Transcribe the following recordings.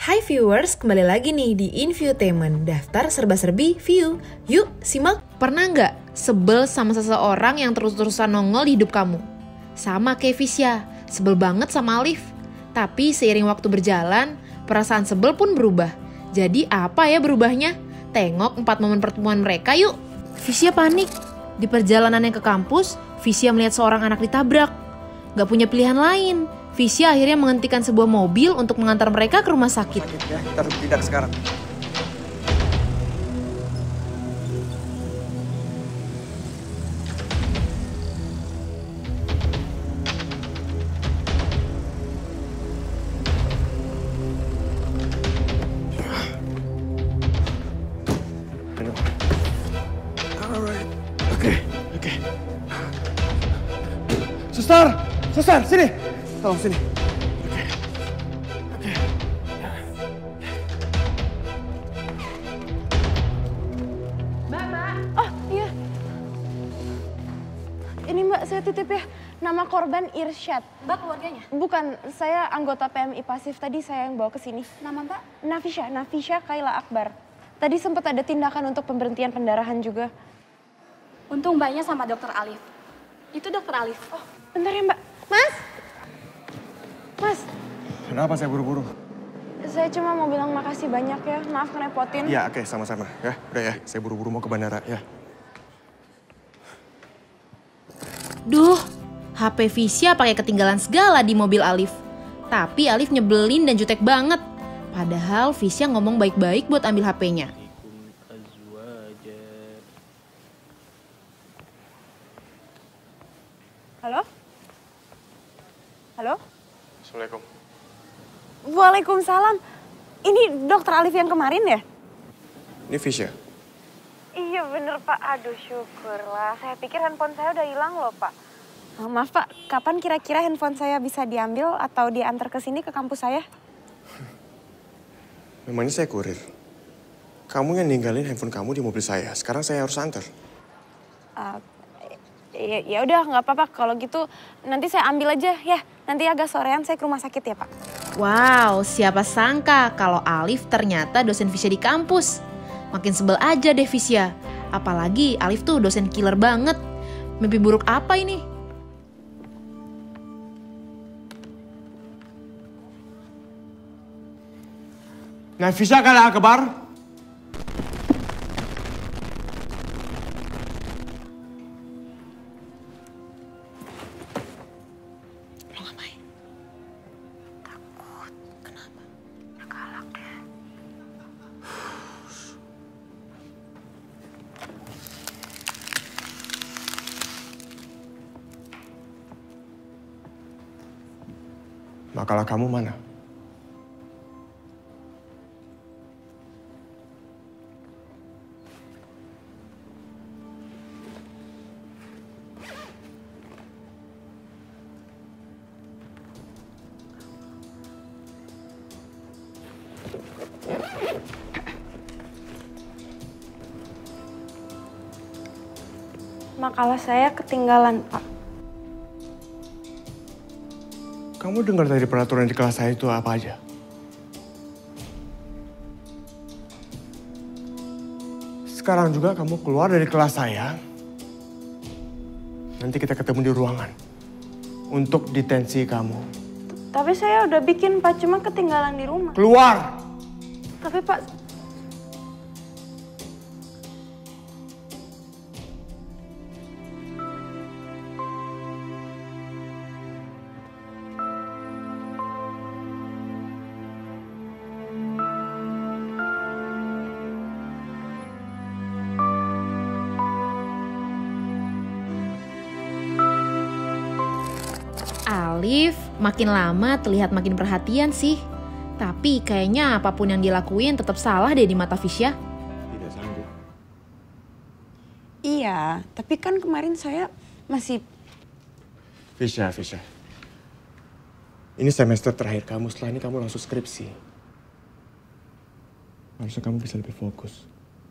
Hai viewers, kembali lagi nih di Infotainment, daftar serba-serbi view. Yuk, simak. Pernah nggak sebel sama seseorang yang terus-terusan nongol di hidup kamu? Sama kayak Visya, sebel banget sama Alif. Tapi seiring waktu berjalan, perasaan sebel pun berubah. Jadi apa ya berubahnya? Tengok 4 momen pertemuan mereka yuk. Visya panik. Di perjalanannya ke kampus, Visya melihat seorang anak ditabrak. Gak punya pilihan lain. Visya akhirnya menghentikan sebuah mobil untuk mengantar mereka ke rumah sakit. Ya, kita harus tindak sekarang. Alright. Oke. Suster, sini. Tolong sini. Oke. Mbak. Oh iya. Ini Mbak, saya titip ya. Nama korban Irsyad. Mbak keluarganya? Bukan, saya anggota PMI pasif. Tadi saya yang bawa ke sini. Nama Mbak? Nafisha Kaila Akbar. Tadi sempat ada tindakan untuk pemberhentian pendarahan juga. Untung Mbaknya sama dokter Alif. Itu dokter Alif. Oh, bentar ya Mbak. Mas. Kenapa saya buru-buru? Saya cuma mau bilang makasih banyak ya. Maaf ngerepotin. Ya, oke, sama-sama. Ya, udah ya. Saya buru-buru mau ke bandara, ya. Duh, HP Visya pakai ketinggalan segala di mobil Alif. Tapi Alif nyebelin dan jutek banget. Padahal Visya ngomong baik-baik buat ambil HP-nya. Halo? Assalamualaikum. Waalaikumsalam. Ini dokter Alif yang kemarin ya? Ini Visya. Iya bener Pak, aduh syukurlah. Saya pikir handphone saya udah hilang loh Pak. Maaf Pak, kapan kira-kira handphone saya bisa diambil atau diantar ke sini ke kampus saya? Memangnya saya kurir? Kamu yang ninggalin handphone kamu di mobil saya. Sekarang saya harus antar. Ya udah nggak apa-apa, kalau gitu nanti saya ambil aja ya. Nanti agak sorean saya ke rumah sakit ya Pak. Wow, siapa sangka kalau Alif ternyata dosen Visya di kampus. Makin sebel aja deh Visya. Apalagi Alif tuh dosen killer banget. Mimpi buruk apa ini? Nafisha Kaila Akbar. Makalah kamu mana? Makalah saya ketinggalan Pak. Kamu dengar dari peraturan di kelas saya itu apa aja? Sekarang juga kamu keluar dari kelas saya. Nanti kita ketemu di ruangan. Untuk detensi kamu. Tapi saya udah bikin Pak, cuma ketinggalan di rumah. Keluar! Tapi Pak... Alif makin lama terlihat makin perhatian sih. Tapi kayaknya apapun yang dilakuin tetap salah deh di mata Visya. Tidak sanggup. Iya, tapi kan kemarin saya masih... Visya. Ini semester terakhir kamu, setelah ini kamu langsung skripsi. Harusnya kamu bisa lebih fokus.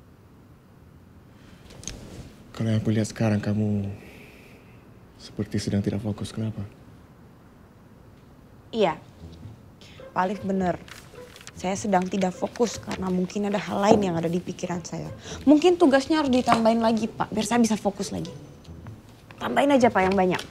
Kalau yang aku lihat sekarang kamu seperti sedang tidak fokus, kenapa? Iya, Pak Alif bener. Saya sedang tidak fokus karena mungkin ada hal lain yang ada di pikiran saya. Mungkin tugasnya harus ditambahin lagi Pak, biar saya bisa fokus lagi. Tambahin aja Pak yang banyak.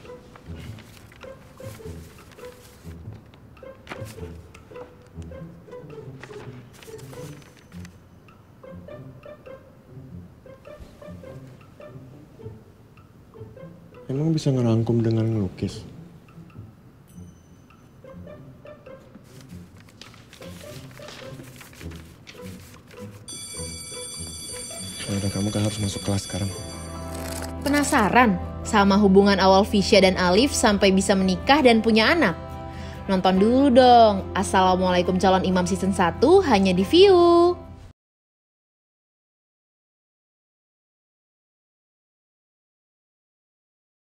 Emang bisa ngerangkum dengan ngelukis? Yaudah, kamu kan harus masuk kelas sekarang. Penasaran sama hubungan awal Visya dan Alif sampai bisa menikah dan punya anak? Nonton dulu dong Assalamualaikum Calon Imam Season 1 hanya di View.